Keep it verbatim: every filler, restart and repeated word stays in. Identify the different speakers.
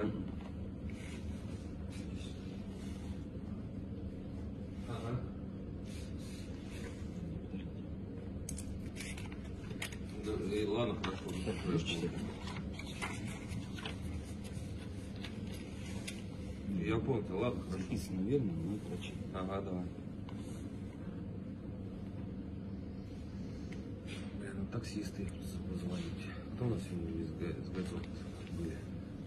Speaker 1: Ага. Ага. Да, и ладно, хорошо. Я понял, ладно, хорошо.
Speaker 2: Записано верно, но прочитано.
Speaker 1: Ага, давай. Блин, ну таксисты звонить. Кто у нас сегодня из, га- из газет были?